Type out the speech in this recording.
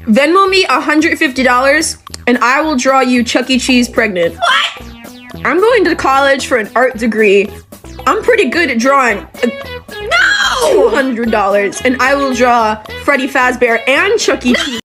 Venmo me $150 and I will draw you Chuck E. Cheese pregnant. What? I'm going to college for an art degree. I'm pretty good at drawing. No! $200 and I will draw Freddy Fazbear and Chuck E. Cheese.